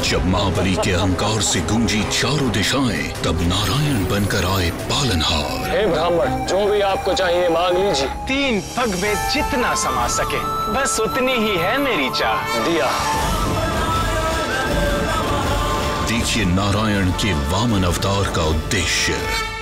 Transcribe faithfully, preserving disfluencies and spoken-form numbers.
जब महाबली के अहंकार से गूंजी चारों दिशाएं, तब नारायण बनकर आए पालनहार। हे ब्राह्मण, जो भी आपको चाहिए मांग लीजिए। तीन पग में जितना समा सके, बस उतनी ही है मेरी चाह। दिया। देखिए नारायण के वामन अवतार का उद्देश्य।